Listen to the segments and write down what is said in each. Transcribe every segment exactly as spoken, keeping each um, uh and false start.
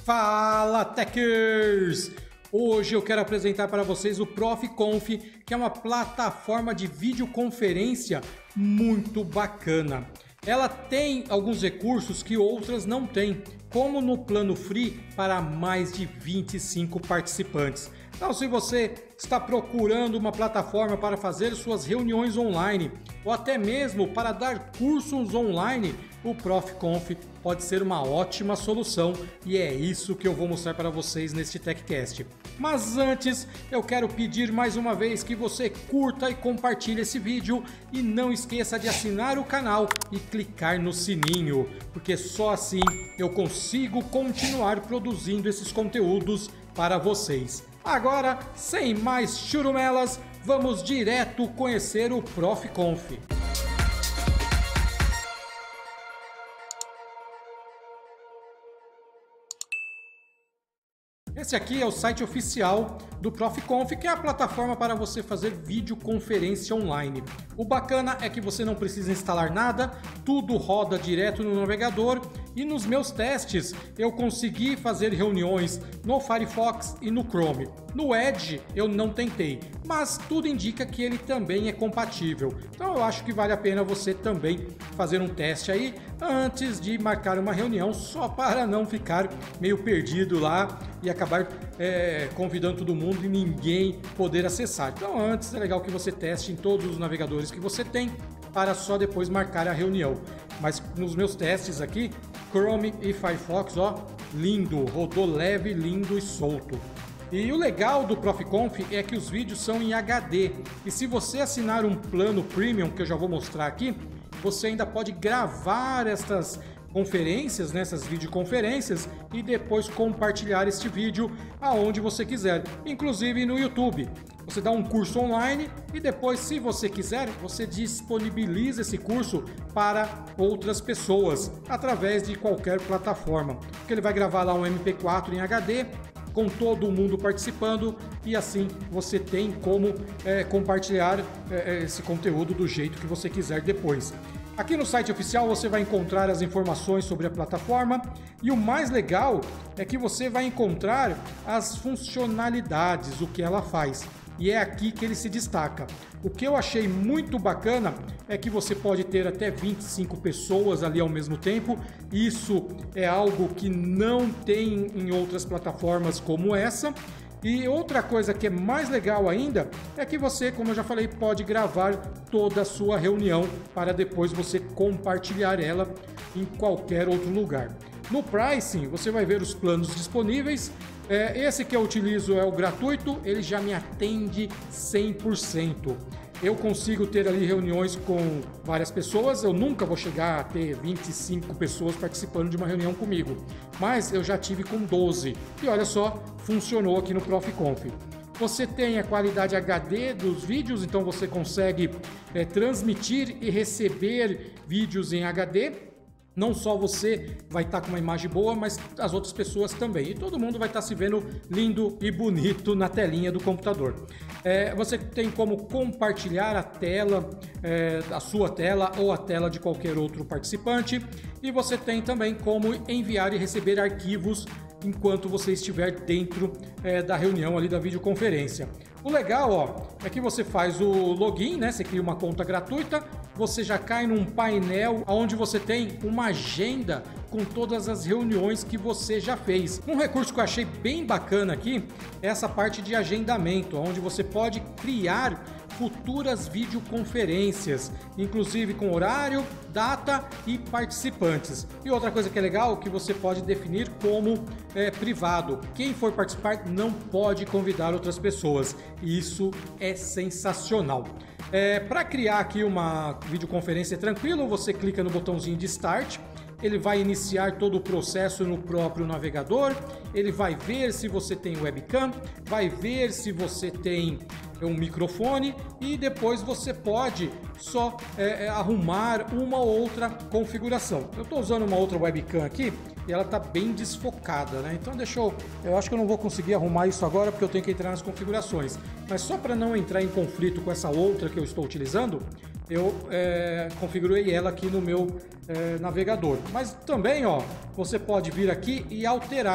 Fala, Techers! Hoje eu quero apresentar para vocês o ProfConf, que é uma plataforma de videoconferência muito bacana. Ela tem alguns recursos que outras não têm, como no plano free para mais de vinte e cinco participantes. Então, se você está procurando uma plataforma para fazer suas reuniões online ou até mesmo para dar cursos online, o ProfConf pode ser uma ótima solução e é isso que eu vou mostrar para vocês neste TechCast. Mas antes, eu quero pedir mais uma vez que você curta e compartilhe esse vídeo e não esqueça de assinar o canal e clicar no sininho, porque só assim eu consigo continuar produzindo esses conteúdos para vocês. Agora, sem mais churumelas, vamos direto conhecer o ProfConf. Esse aqui é o site oficial do ProfConf, que é a plataforma para você fazer videoconferência online. O bacana é que você não precisa instalar nada, tudo roda direto no navegador e nos meus testes eu consegui fazer reuniões no Firefox e no Chrome. No Edge eu não tentei, mas tudo indica que ele também é compatível. Então eu acho que vale a pena você também fazer um teste aí antes de marcar uma reunião, só para não ficar meio perdido lá e acabar é, convidando todo mundo e ninguém poder acessar. Então antes é legal que você teste em todos os navegadores que você tem para só depois marcar a reunião. Mas nos meus testes aqui, Chrome e Firefox, ó, lindo, rodou leve, lindo e solto. E o legal do ProfConf é que os vídeos são em H D. E se você assinar um plano premium, que eu já vou mostrar aqui, você ainda pode gravar estas conferências, nessas videoconferências, e depois compartilhar este vídeo aonde você quiser, inclusive no YouTube. Você dá um curso online e depois, se você quiser, você disponibiliza esse curso para outras pessoas através de qualquer plataforma. Porque ele vai gravar lá um M P quatro em H D com todo mundo participando e assim você tem como é, compartilhar é, esse conteúdo do jeito que você quiser depois. Aqui no site oficial você vai encontrar as informações sobre a plataforma e o mais legal é que você vai encontrar as funcionalidades, o que ela faz. E é aqui que ele se destaca. O que eu achei muito bacana é que você pode ter até vinte e cinco pessoas ali ao mesmo tempo. Isso é algo que não tem em outras plataformas como essa. E outra coisa que é mais legal ainda é que você, como eu já falei, pode gravar toda a sua reunião para depois você compartilhar ela em qualquer outro lugar. No pricing, você vai ver os planos disponíveis. É, esse que eu utilizo é o gratuito, ele já me atende cem por cento. Eu consigo ter ali reuniões com várias pessoas, eu nunca vou chegar a ter vinte e cinco pessoas participando de uma reunião comigo, mas eu já tive com doze e olha só, funcionou aqui no ProfConf. Você tem a qualidade H D dos vídeos, então você consegue é, transmitir e receber vídeos em H D. Não só você vai estar com uma imagem boa, mas as outras pessoas também. E todo mundo vai estar se vendo lindo e bonito na telinha do computador. É, você tem como compartilhar a tela, é, a sua tela ou a tela de qualquer outro participante. E você tem também como enviar e receber arquivos enquanto você estiver dentro é, da reunião ali da videoconferência. O legal, ó, é que você faz o login, né? Você cria uma conta gratuita, você já cai num painel onde você tem uma agenda com todas as reuniões que você já fez. Um recurso que eu achei bem bacana aqui é essa parte de agendamento, onde você pode criar futuras videoconferências, inclusive com horário, data e participantes. E outra coisa que é legal, que você pode definir como é, privado. Quem for participar não pode convidar outras pessoas. E isso é sensacional. É, para criar aqui uma videoconferência tranquilo, você clica no botãozinho de Start. Ele vai iniciar todo o processo no próprio navegador, ele vai ver se você tem webcam, vai ver se você tem um microfone e depois você pode só é, é, arrumar uma ou outra configuração. Eu estou usando uma outra webcam aqui e ela está bem desfocada, né? Então deixa eu... Eu acho que eu não vou conseguir arrumar isso agora porque eu tenho que entrar nas configurações. Mas só para não entrar em conflito com essa outra que eu estou utilizando, eu é, configurei ela aqui no meu é, navegador. Mas também, ó, você pode vir aqui e alterar.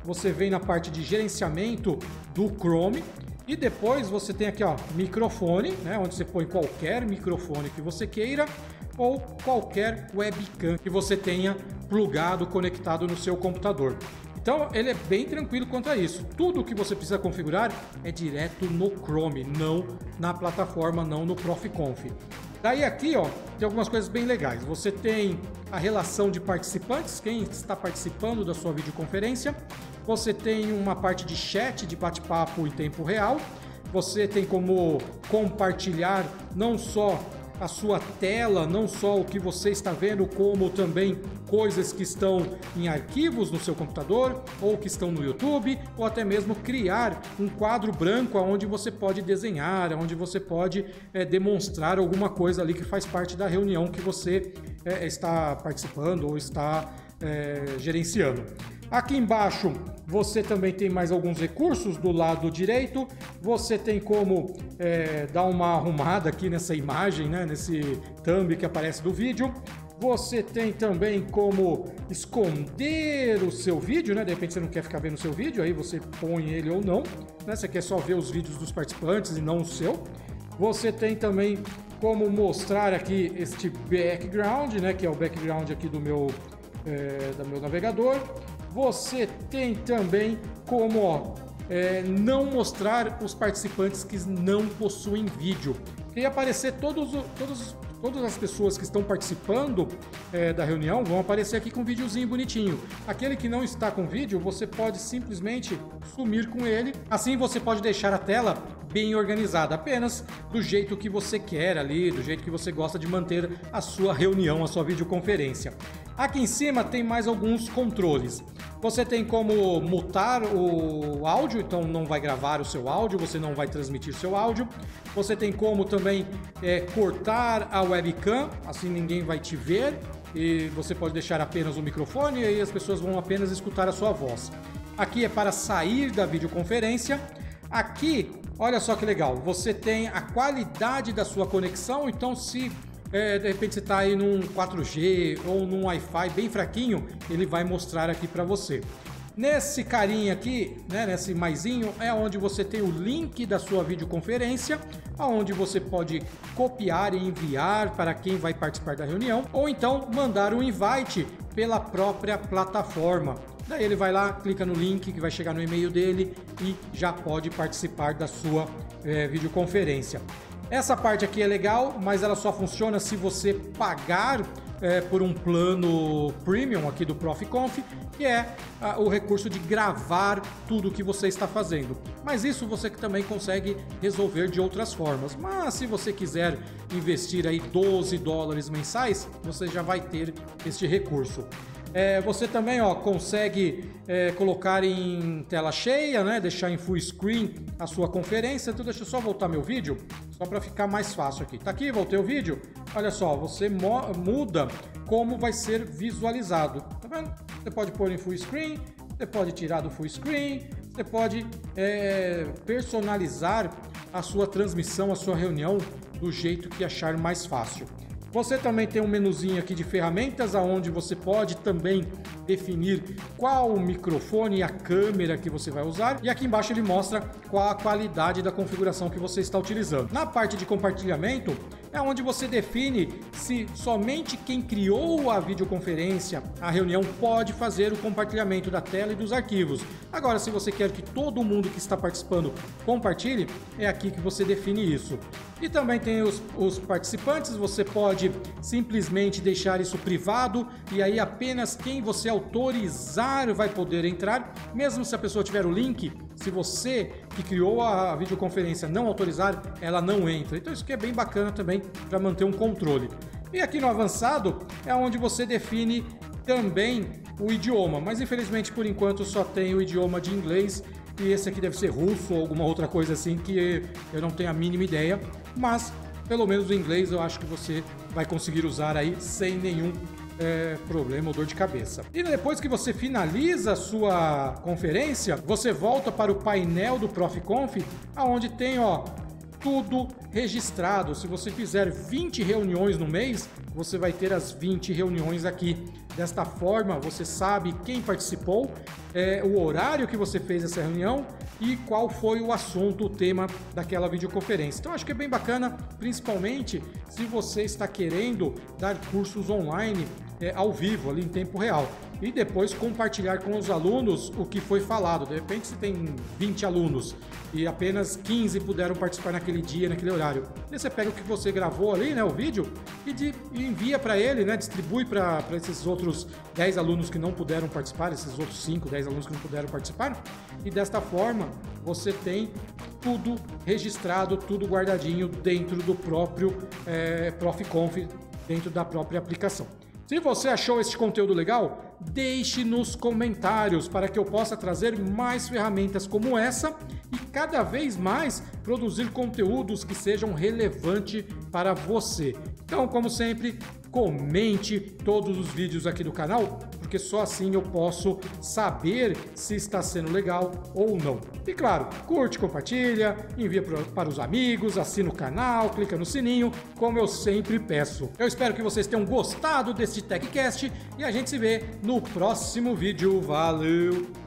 você vem na parte de gerenciamento do Chrome e depois você tem aqui, ó, microfone, né, onde você põe qualquer microfone que você queira ou qualquer webcam que você tenha plugado, conectado no seu computador. Então ele é bem tranquilo quanto a isso. Tudo que você precisa configurar é direto no Chrome, não na plataforma, não no ProfConf. Daí aqui, ó, tem algumas coisas bem legais. Você tem a relação de participantes, quem está participando da sua videoconferência. Você tem uma parte de chat, de bate-papo em tempo real. Você tem como compartilhar não só a sua tela, não só o que você está vendo, como também coisas que estão em arquivos no seu computador, ou que estão no YouTube, ou até mesmo criar um quadro branco onde você pode desenhar, onde você pode é, demonstrar alguma coisa ali que faz parte da reunião que você é, está participando ou está é, gerenciando. Aqui embaixo você também tem mais alguns recursos do lado direito. Você tem como é, dar uma arrumada aqui nessa imagem, né, nesse thumb que aparece do vídeo. Você tem também como esconder o seu vídeo, né? De repente você não quer ficar vendo o seu vídeo, aí você põe ele ou não, né? Você quer só ver os vídeos dos participantes e não o seu. Você tem também como mostrar aqui este background, né? Que é o background aqui do meu, é, do meu navegador. Você tem também como ó, é, não mostrar os participantes que não possuem vídeo. E aparecer todos, todos, todas as pessoas que estão participando é, da reunião vão aparecer aqui com um videozinho bonitinho. Aquele que não está com vídeo, você pode simplesmente sumir com ele. Assim você pode deixar a tela bem organizada, apenas do jeito que você quer ali, do jeito que você gosta de manter a sua reunião, a sua videoconferência. Aqui em cima tem mais alguns controles. Você tem como mutar o áudio, então não vai gravar o seu áudio, você não vai transmitir seu áudio. Você tem como também é, cortar a webcam, assim ninguém vai te ver. E você pode deixar apenas o microfone e aí as pessoas vão apenas escutar a sua voz. Aqui é para sair da videoconferência. Aqui, olha só que legal, você tem a qualidade da sua conexão, então se é, de repente você está aí num quatro G ou num Wi-Fi bem fraquinho, ele vai mostrar aqui para você. Nesse carinha aqui, né, nesse maisinho, é onde você tem o link da sua videoconferência, onde você pode copiar e enviar para quem vai participar da reunião, ou então mandar um invite pela própria plataforma. Daí ele vai lá, clica no link que vai chegar no e-mail dele e já pode participar da sua é, videoconferência. Essa parte aqui é legal, mas ela só funciona se você pagar é, por um plano premium aqui do ProfConf, que é a, o recurso de gravar tudo o que você está fazendo. Mas isso você também consegue resolver de outras formas. Mas se você quiser investir aí doze dólares mensais, você já vai ter este recurso. É, você também ó, consegue é, colocar em tela cheia, né? Deixar em full screen a sua conferência. Então deixa eu só voltar meu vídeo, só para ficar mais fácil aqui. Tá aqui, voltei o vídeo. Olha só, você muda como vai ser visualizado. Tá vendo? Você pode pôr em full screen, você pode tirar do full screen, você pode é, personalizar a sua transmissão, a sua reunião do jeito que achar mais fácil. Você também tem um menuzinho aqui de ferramentas, onde você pode também definir qual o microfone e a câmera que você vai usar. E aqui embaixo ele mostra qual a qualidade da configuração que você está utilizando. Na parte de compartilhamento, é onde você define se somente quem criou a videoconferência, a reunião, pode fazer o compartilhamento da tela e dos arquivos. Agora, se você quer que todo mundo que está participando compartilhe, é aqui que você define isso. E também tem os, os participantes, você pode simplesmente deixar isso privado e aí apenas quem você autorizar vai poder entrar, mesmo se a pessoa tiver o link. Se você que criou a videoconferência não autorizar, ela não entra. Então isso aqui é bem bacana também para manter um controle. E aqui no avançado é onde você define também o idioma, mas infelizmente por enquanto só tem o idioma de inglês e esse aqui deve ser russo ou alguma outra coisa assim que eu não tenho a mínima ideia, mas pelo menos o inglês eu acho que você vai conseguir usar aí sem nenhum É, problema ou dor de cabeça. E depois que você finaliza a sua conferência, você volta para o painel do ProfConf, aonde tem ó, tudo registrado. Se você fizer vinte reuniões no mês, você vai ter as vinte reuniões aqui Desta forma, você sabe quem participou, é, o horário que você fez essa reunião e qual foi o assunto, o tema daquela videoconferência. Então, acho que é bem bacana, principalmente se você está querendo dar cursos online é, ao vivo, ali em tempo real. E depois compartilhar com os alunos o que foi falado. De repente você tem vinte alunos e apenas quinze puderam participar naquele dia, naquele horário. E você pega o que você gravou ali, né, o vídeo, e, de, e envia para ele, né, distribui para esses outros dez alunos que não puderam participar, esses outros cinco, dez alunos que não puderam participar. E desta forma você tem tudo registrado, tudo guardadinho dentro do próprio é, ProfConf, dentro da própria aplicação. Se você achou este conteúdo legal, deixe nos comentários para que eu possa trazer mais ferramentas como essa e cada vez mais produzir conteúdos que sejam relevantes para você. Então, como sempre, comente todos os vídeos aqui do canal, porque só assim eu posso saber se está sendo legal ou não. E claro, curte, compartilha, envia para os amigos, assina o canal, clica no sininho, como eu sempre peço. Eu espero que vocês tenham gostado deste TechCast e a gente se vê no próximo vídeo. Valeu!